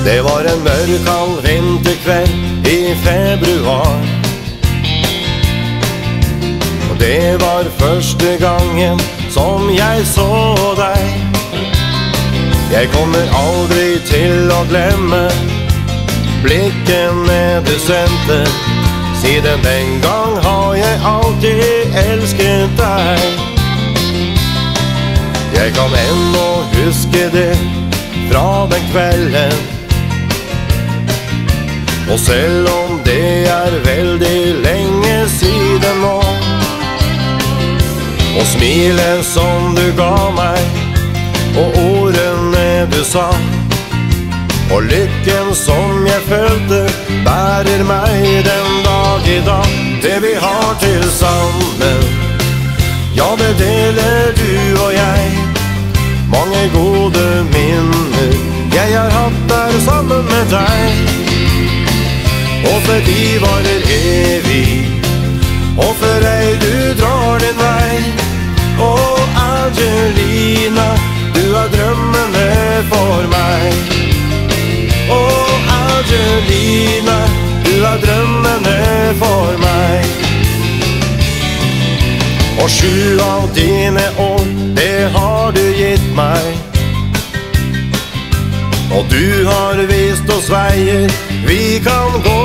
Det var en mørkald vinterkveld i februar, og det var første gangen som jeg så deg. Jeg kommer aldri til å glemme blikkene du sendte. Siden den gang har jeg alltid elsket deg. Jeg kan ennå huske det fra den kvelden, og selv om det er veldig lenge siden nå, og smilet som du ga meg, og ordene du sa, og lykken som jeg følte, bærer meg den dag i dag. Det vi har til sammen, ja, det deler du og jeg. Mange gode minner jeg har hatt der sammen med deg. Og for de varer evig, og for deg du drar din vei. Og Angelina, du er drømmene for meg. Og Angelina, du er drømmene for meg. Og 7 av dine år, det har du gitt meg. Og du har vist oss veier vi kan gå.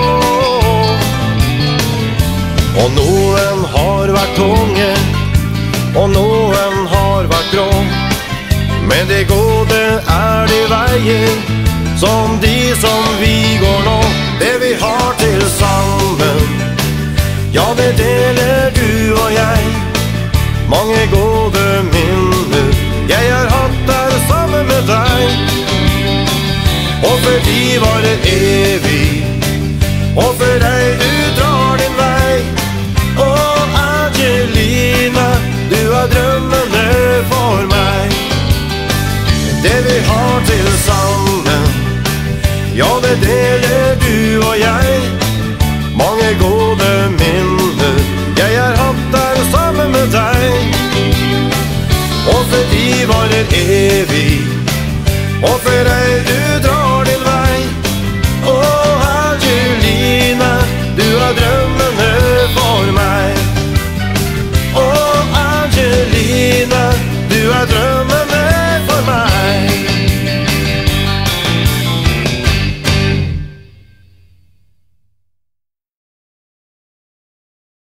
Og noen har vært tunge, og noen har vært grå, men det gode er de veier som de som vi går nå. Det vi har til sammen, ja, det deler du og jeg. Mange gode minner jeg har hatt der sammen med deg. Og for de varer evig, og for deg du drar din vei. Og Angelina, du er drømmene for meg. Det vi har til sammen, ja, det deler du og jeg. Mange gode minner jeg har hatt der sammen med deg. Og for de varer evig, og for deg du